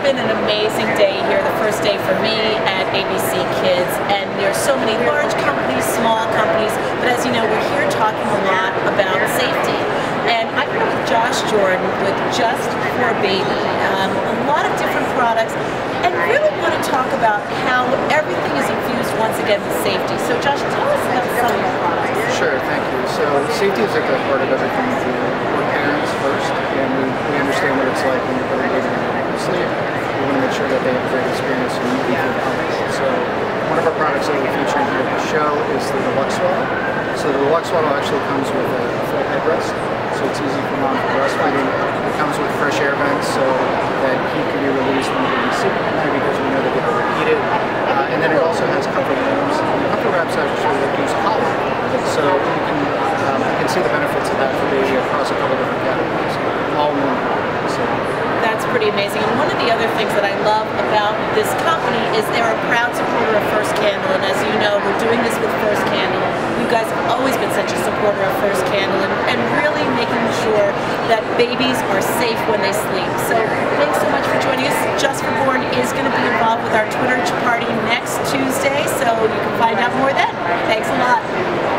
been an amazing day here, the first day for me at ABC Kids, and there's so many large companies, small companies, but as you know, we're here talking a lot about safety. And I'm here with Josh Jordan with Just for Baby, a lot of different products, and really want to talk about how everything is infused once again with safety. So Josh, tell us about some of your products. Sure, thank you. So safety is at the heart of everything we do. We're parents first, and we understand what it's like when you're putting a baby to sleep. We want to make sure that they have a great experience and you can feel comfortable. So one of our products that we're featuring here at the show is the Deluxe Swaddle. So the Deluxe Swaddle actually comes with a full headrest, so it's easy for mom for breastfeeding. It comes with fresh air vents so that heat can be released when the baby's sleeping at night because we know they get overheated. And then it also has comfort wraps. And the comfort wraps actually reduce colic, so you can see the benefits of that for baby across a couple different categories, all in one product. So that's pretty amazing. And one of the other things that I love about this company is they're a proud supporter of First Candle, and as you know, we're doing this with First Candle. You guys have always been such a supporter of First Candle and really making sure that babies are safe when they sleep. So thanks so much for joining us. Just for Born is going to be involved with our Twitter party next Tuesday, so you can find out more then. Thanks a lot.